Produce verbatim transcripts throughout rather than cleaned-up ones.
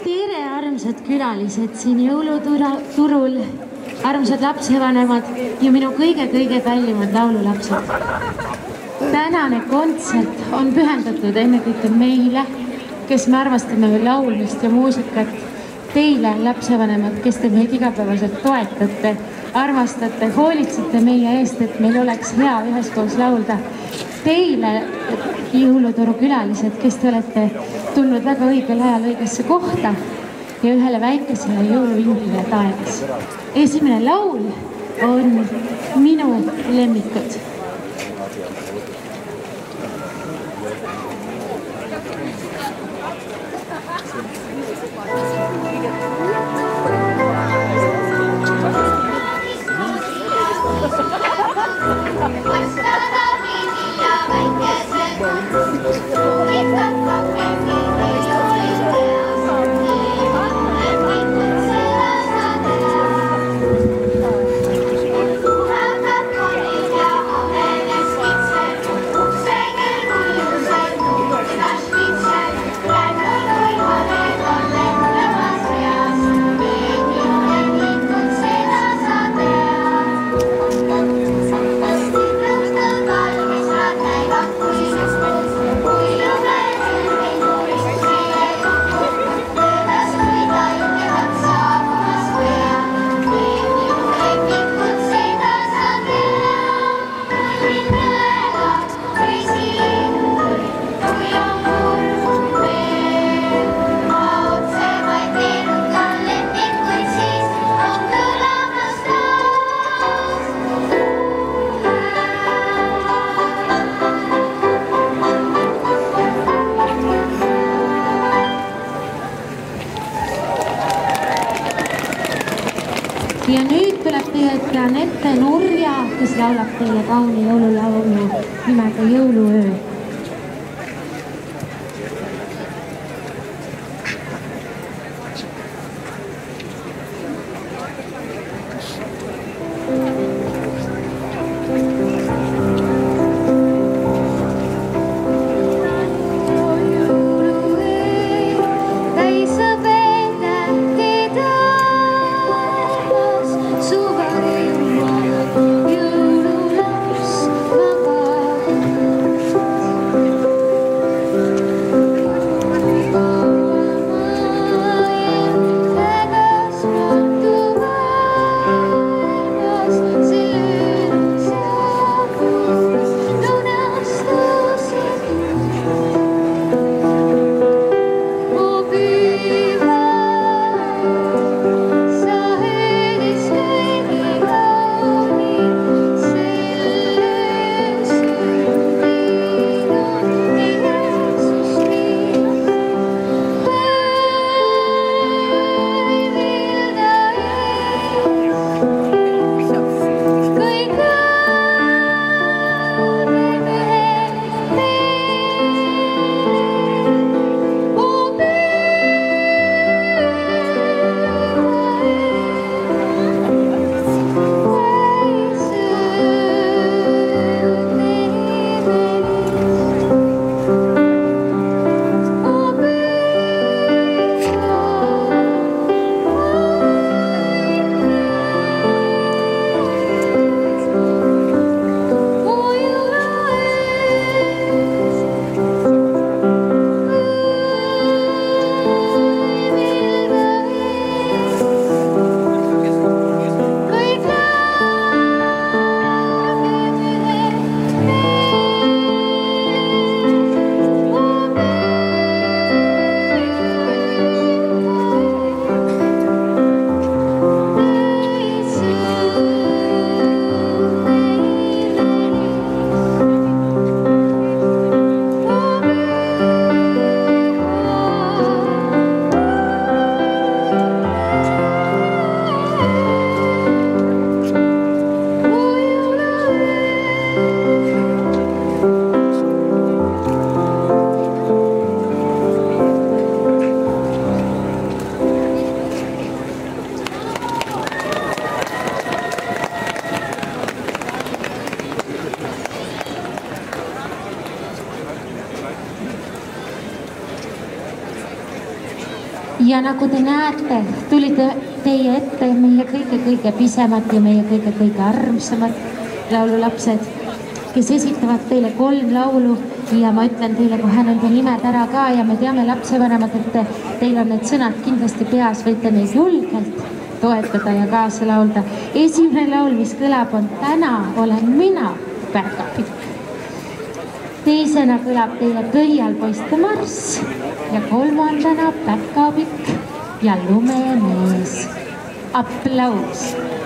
Tere, armsad külalised siin jõuluturul, armsad lapsevanemad ja minu kõige-kõige kallimad laululapsed. Tänane kontsert on pühendatud ennekõike meile, kes me armastame laulmist ja muusikat, teile, lapsevanemad, kes te meid igapäevaselt toetate, armastate, hoolitsete meie eest, et meil oleks hea üheskoos laulda. Teile, jõuluturu külalised, kes te olete tulnud väga õigel ajal õigesse kohta ja ühele väikesele jõuluindile taevas. Esimene laul on Minu lemmikud. Ja nüüd tuleb teie ette Anette Nurja, kes laulab teile kauni jõululaulu nimega Jõuluöö. Jõululaps magab Ja nagu te näete, tulite teie ette meie kõige-kõige pisemad ja meie kõige-kõige armsamad laululapsed, kes esitavad teile kolm laulu ja ma ütlen teile kohe nende nimed ära ka ja me teame lapsevanemad, et teil on need sõnad kindlasti peas, võite neid julgelt toetada ja kaasa laulda. Esimene laul, mis kõlab, on Täna olen mina päkapikk. Teisena kõlab teile Pöialpoiste marss ja kolmandana Päkapikk ja lumemees. Aplaus!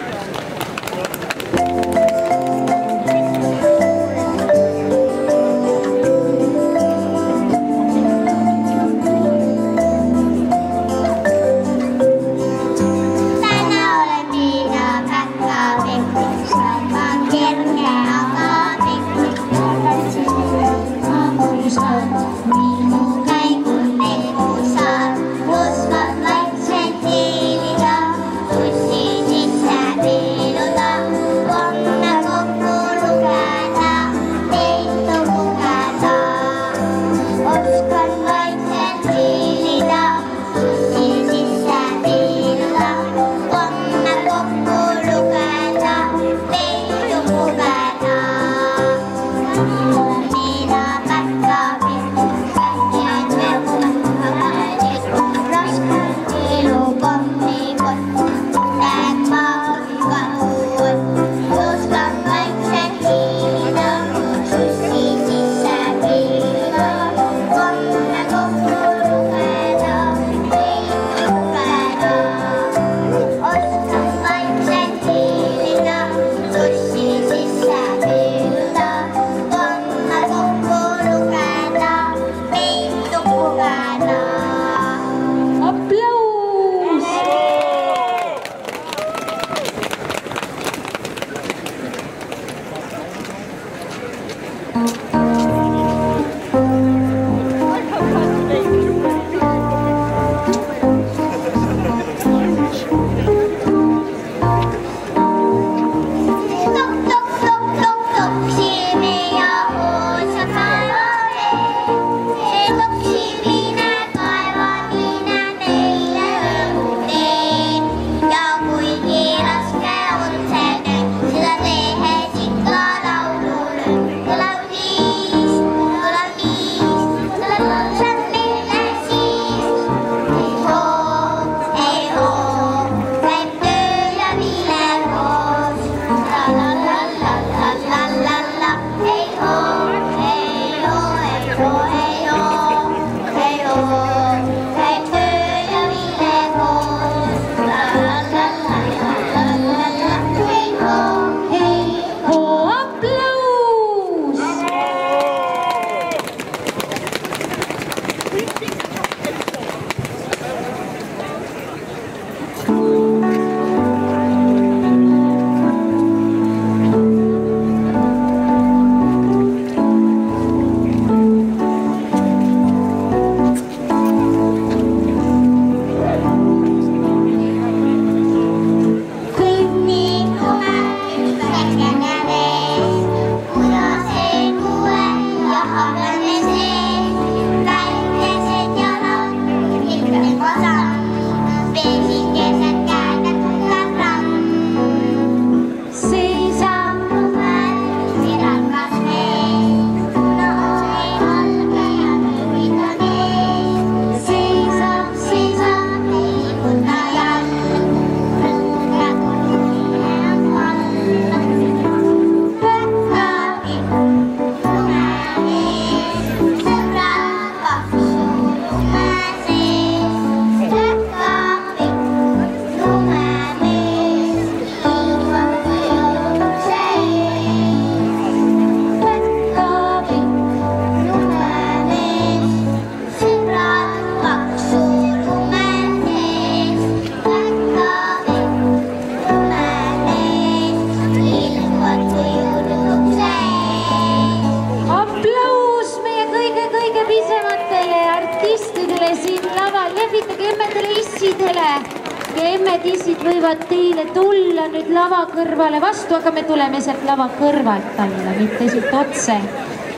emmed-issid võivad teile tulla nüüd lava kõrvale vastu, aga me tuleme sealt lava kõrvalt alla, mitte siit otse.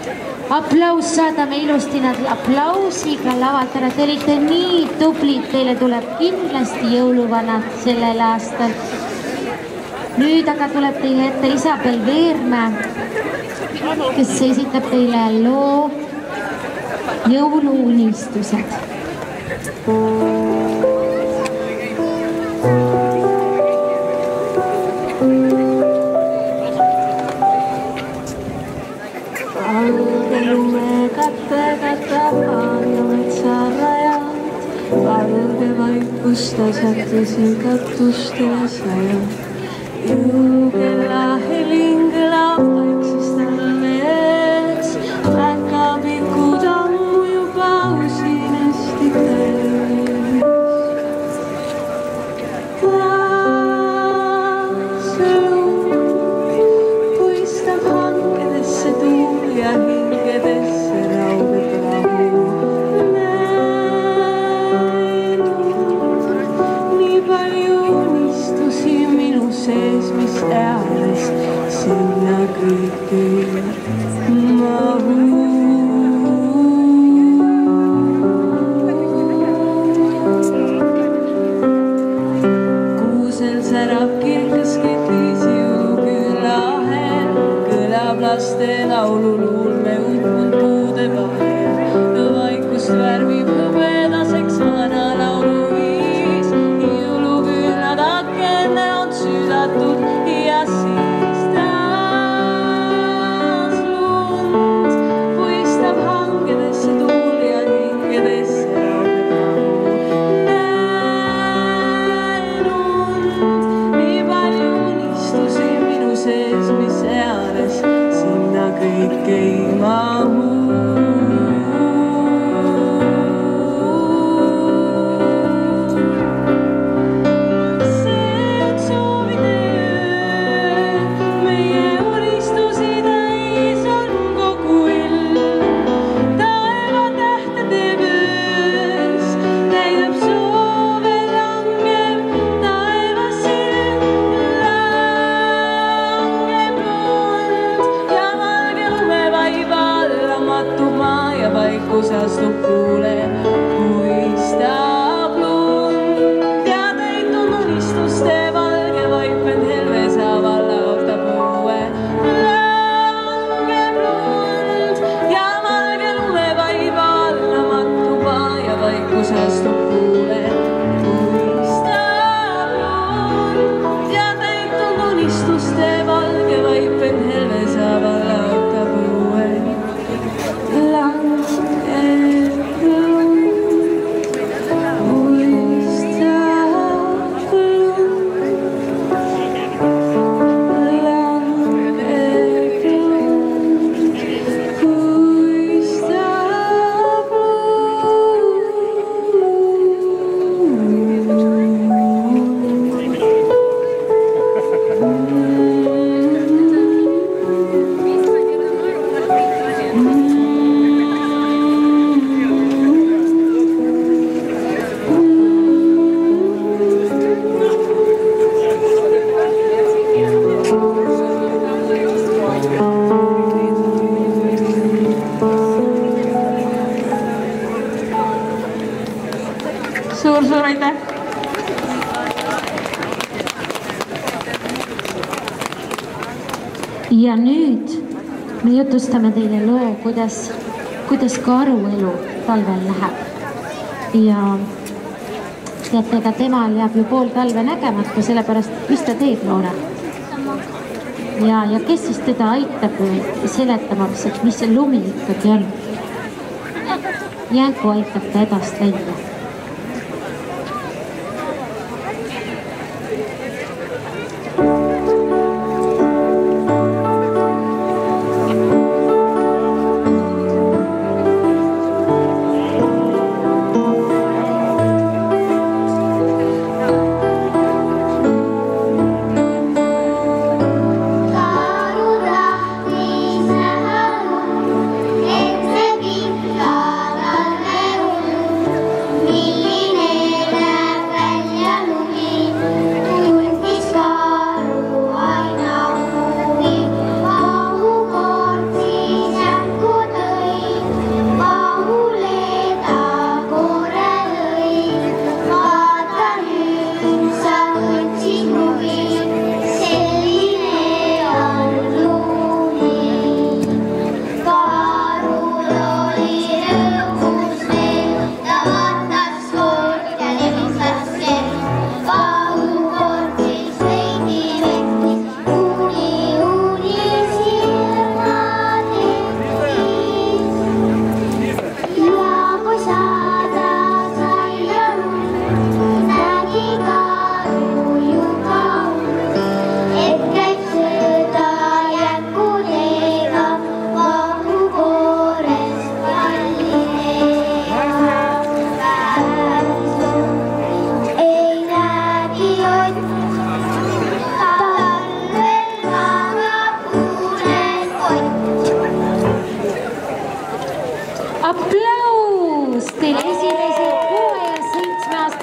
aplaus saadame ilusti nad aplausiga lavalt ära. Te olite nii tublid, teile tuleb kindlasti jõuluvanad sellel aastal. Nüüd aga tuleb teie ette Isabel Veermäe, kes esitab teile loo Jõuluunistused. Valge lume kätte katab maanjametsarajad, valge vaikusta sättisin katustele sajad. Jõukella helin kõlab vaiksest talves, päkapikud ammu juba usinasti käes. Taas lund puistab hangedesse tuul ja hingedesse raudeb rahu. Näinud nii palju unistusi minu sees, mis eales sinna kõik ei mahu. Kuusel särab kirkas ketis jõuküla hääl, kõlab laste laululuul me uppunud puude vahel. Vaikust värvib hõbedaseks vana lauluviis, jõuluküünad akenne on süüdatud ja siis taas lund puistab hangedesse tuul ja hingedesse raudeb rahu. Näinud nii palju unistusi minu sees, mis eales sinna kõik ei mahu. Vaikus astub kuule, puistab lund ja täitun unistuste valge vaipend helves avalautab uue. Langeb lund ja valge lumevaib alla mattuba ja vaikus astub kuule, puistab lund ja täitun unistuste valge vaipend helves avalautab uue. Suur-suur aitäh! Ja nüüd me jutustame teile loo, kuidas, kuidas karuelu talvel läheb. Ja teate, ega temal jääb ju pool talve nägemata, sellepärast mis ta teeb, Loora? Ja, ja kes siis teda aitab seletamaks, et mis see lumi ikkagi on? Jänku aitab ta edast leida. Nii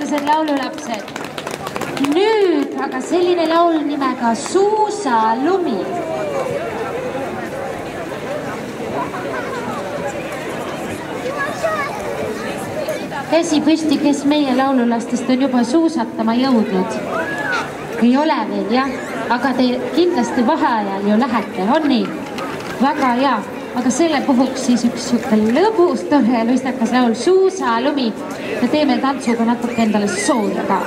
armsad laululapsed. Nüüd aga selline laul nimega Suusalumi. Käsi püsti, kes meie laululastest on juba suusatama jõudnud. Ei ole veel, jah, aga te kindlasti vaheajal ju lähete, on nii? Väga hea, aga selle puhuks siis üks siuke lõbus, tore ja luistakas laul Suusalumi ja teeme tantsuga natuke endale sooja ka.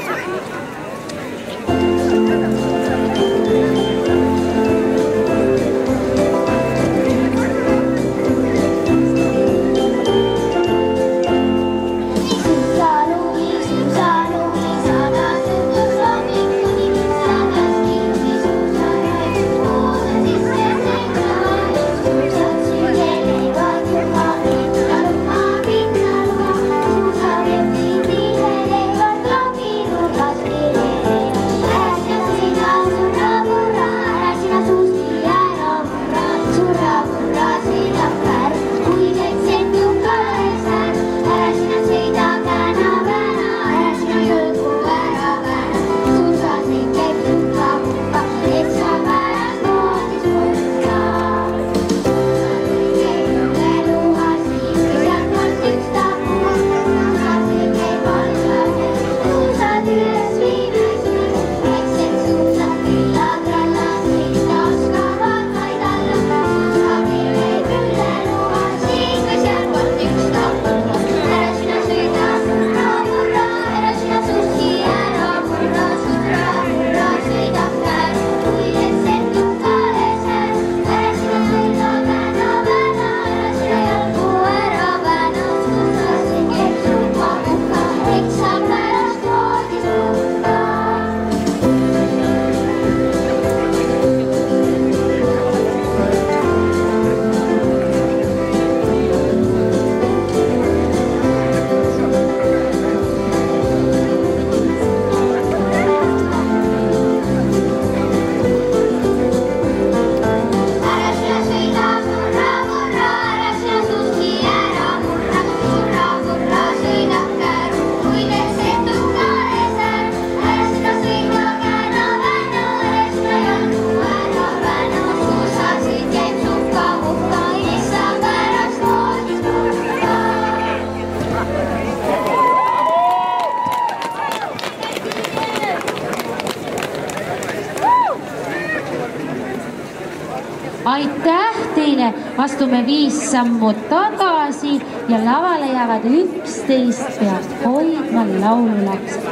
Aitäh teile, astume viis sammu tagasi ja lavale jäävad üksteist pealt hoidma laululapsed.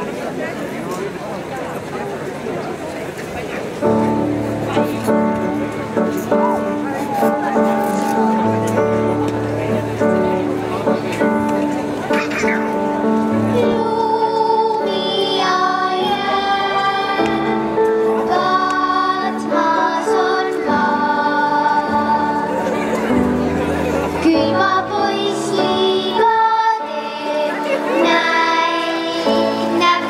Näin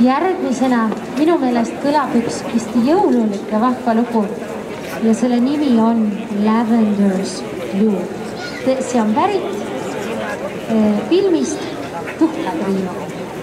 järgmisena minu meelest kõlab üks hästi jõululik ja vahva lugu ja selle nimi on Lavender's Blue. See on pärit eh, filmist Tuhkatriinu.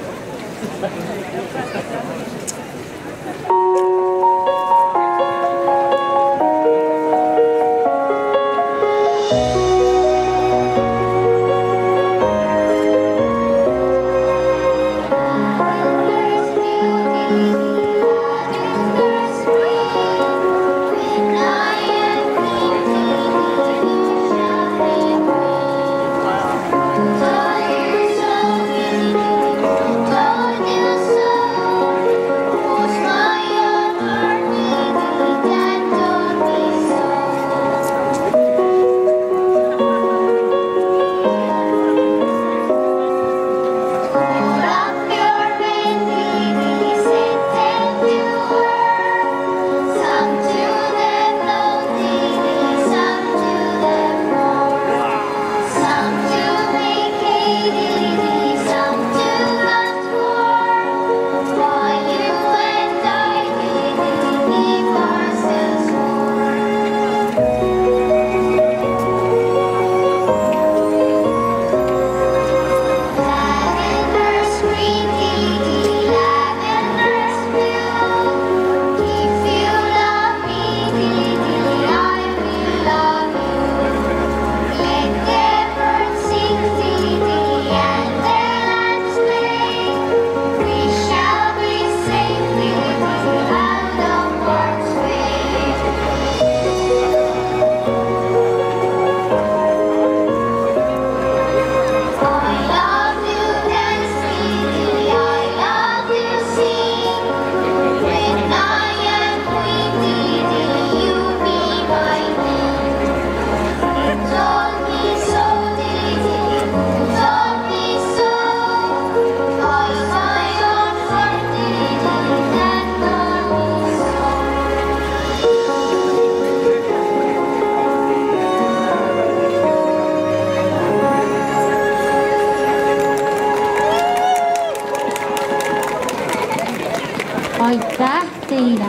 Aitäh teile!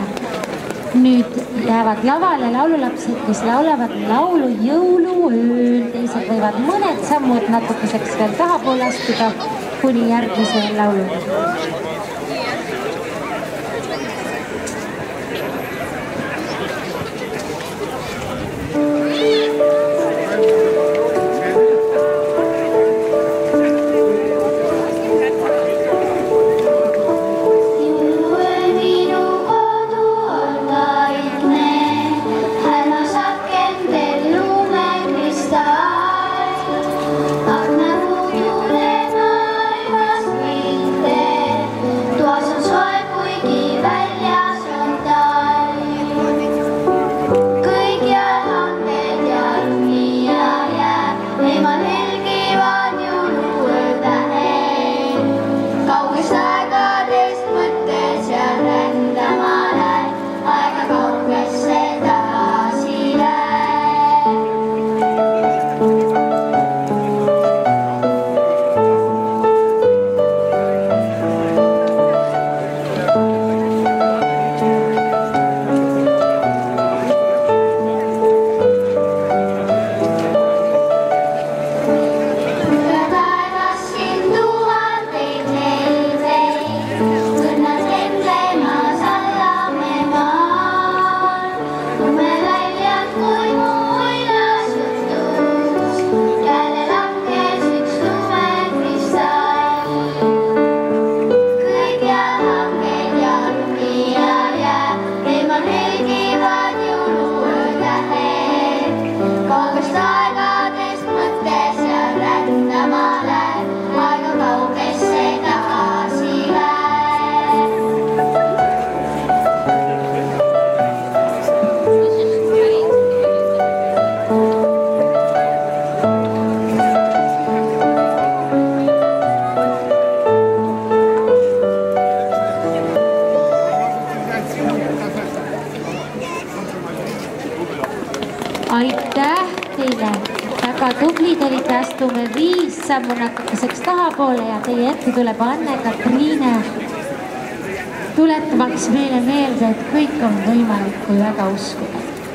Nüüd jäävad lavale laululapsed, kes laulavad laulu jõuluööl. Teised võivad mõned sammud natukeseks veel tahapoole astuda kuni järgmise lauluni. Aitäh teile! Väga tublid olite, astume viis sammu natukeseks tahapoole ja teie ette tuleb Anne-Katriine tuletamaks meile meelde, et kõik on võimalik, kui väga uskuda.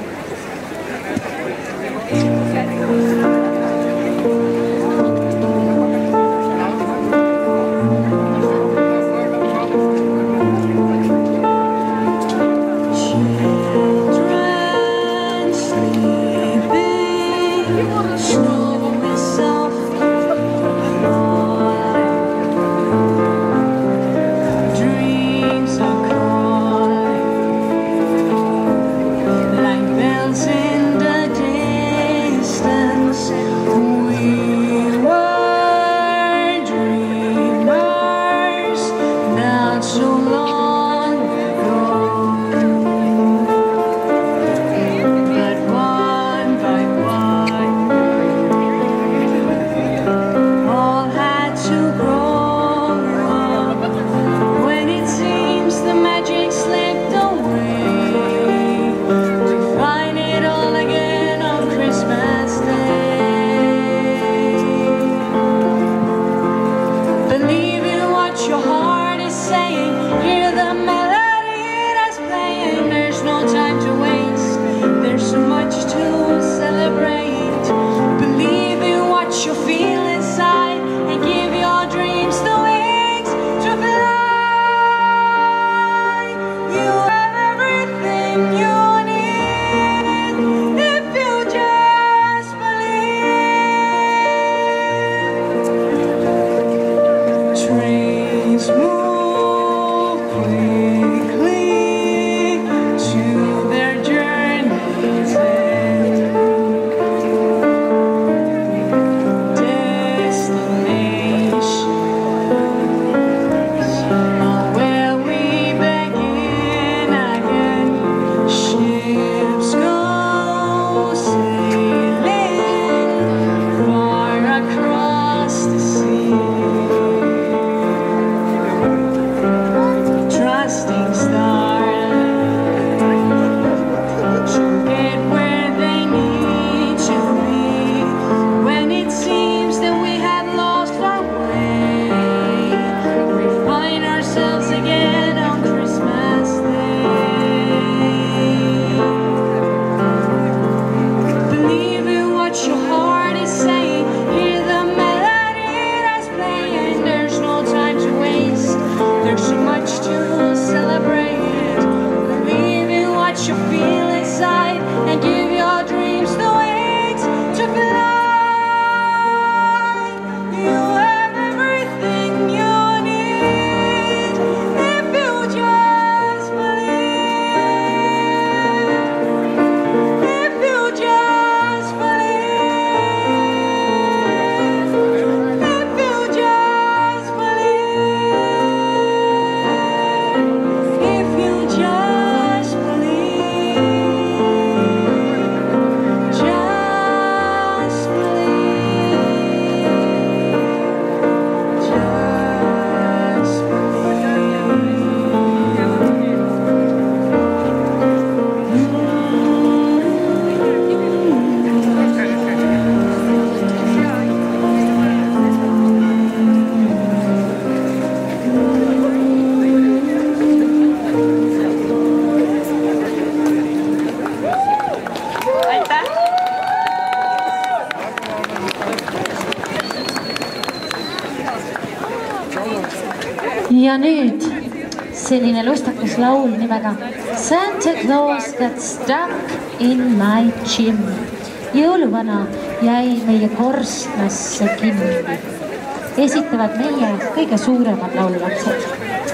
Ja nüüd selline lustakas laul nimega Santa Claus got stuck in my chimney. Jõuluvana jäi meie korstnasse kinni. Esitavad meie kõige suuremad laululapsed.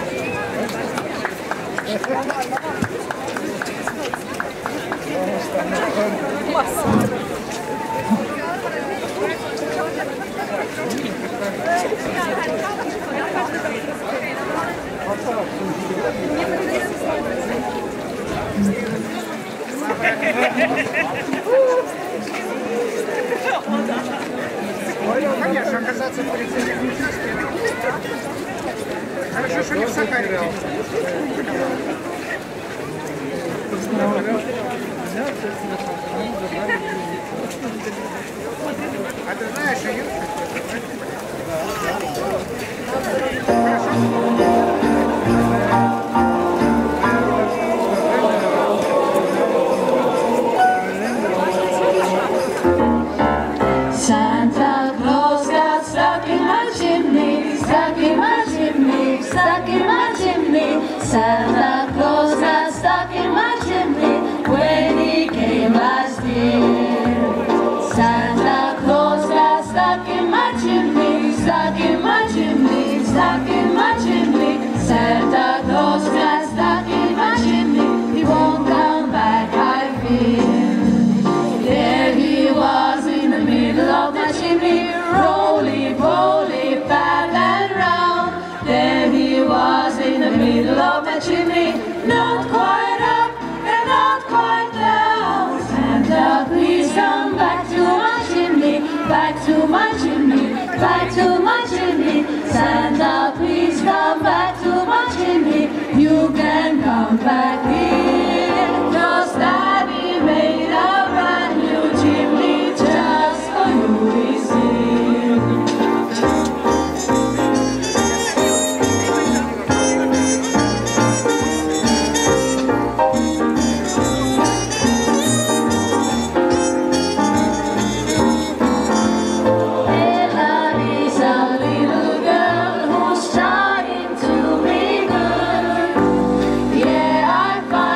Конечно, оказаться в полицейском участке. Хорошо, что не в Сахаре. А ты знаешь, ее? Хорошо. back here, 'cause Daddy made a brand new chimney just for you this year. Ella is a little girl who's trying to be good. Yeah, I find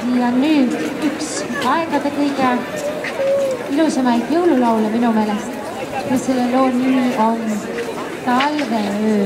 Ja nüüd üks aegade kõige ilusamaid jõululaule minu meelest. Ja selle loo nimi on Talveöö.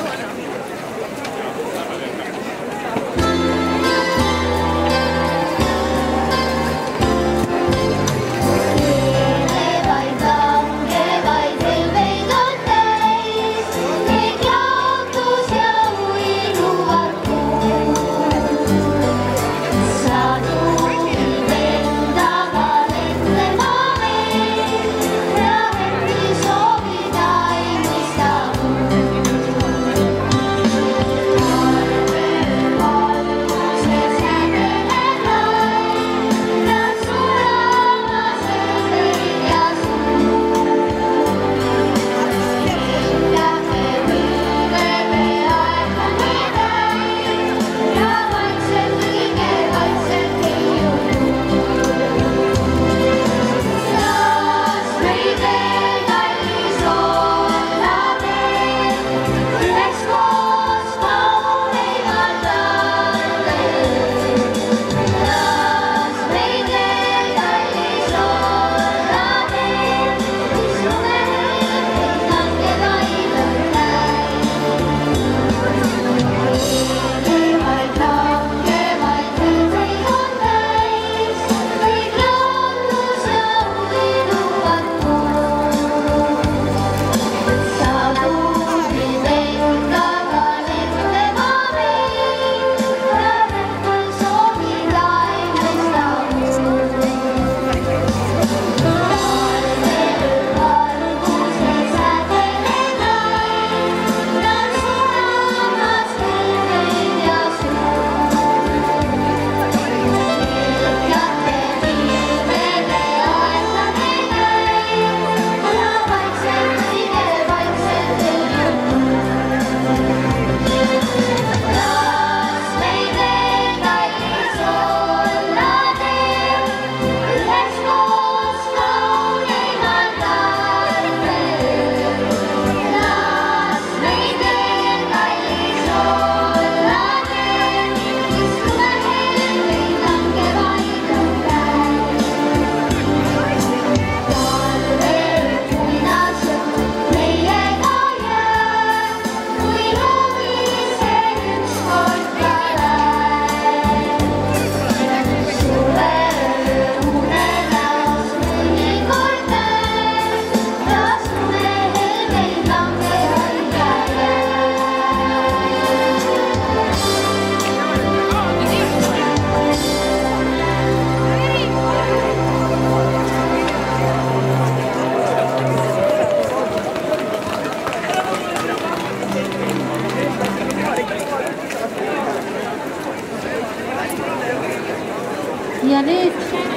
Ja nüüd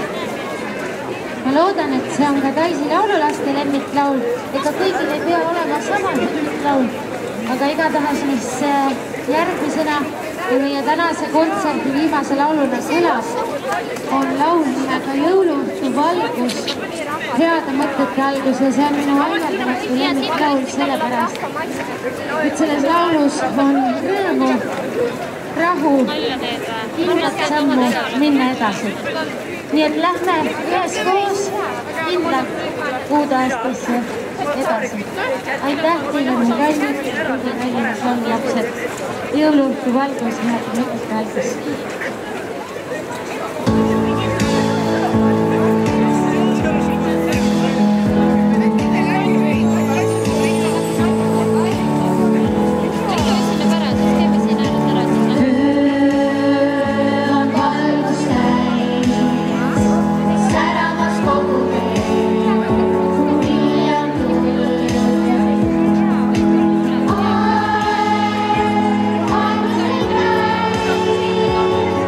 ma loodan, et see on ka Daisy laululaste lemmiklaul. Ega kõigil ei pea olema sama lemmiklaul, aga igatahes mis järgmisena ja meie tänase kontserdi viimase lauluna kõlab, on laul nimega Jõuluõhtu valgus, heade mõtete algus ja see on minu ainetamatu lemmiklaul sellepärast, et selles laulus on rõõmu, rahu, kindlat sammu minna edasi. Nii et lähme üheskoos kindlalt uudaastesse edasi. Aitäh teile, mu kallid, kõige kallimad laululapsed. Jõuluõhtu valgus, head mõtete algus. Oh,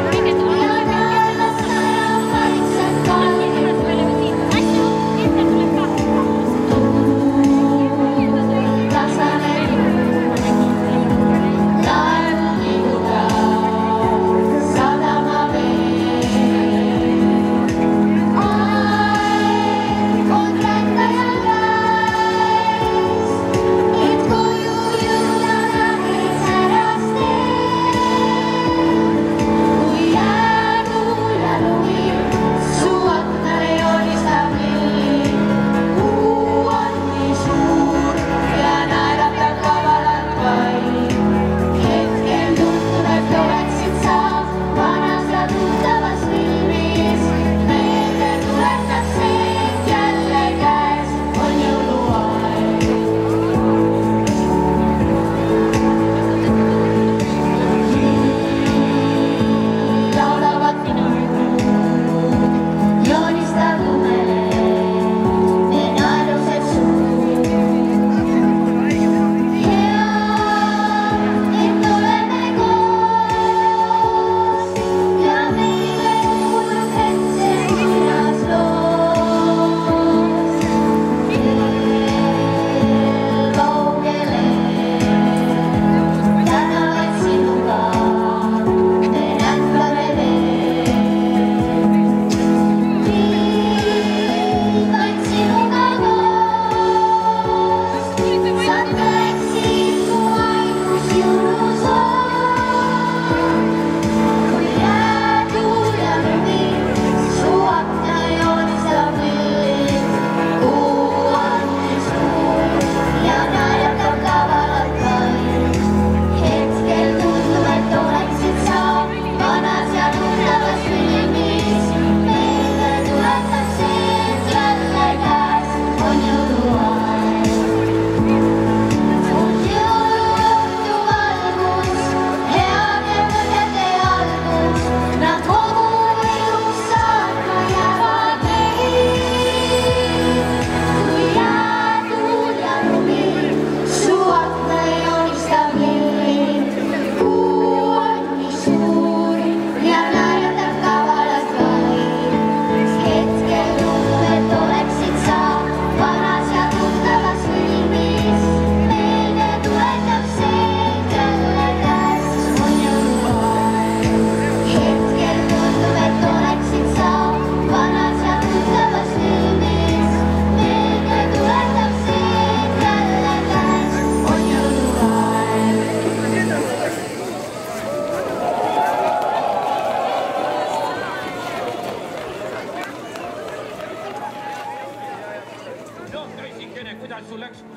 kuidas sul läks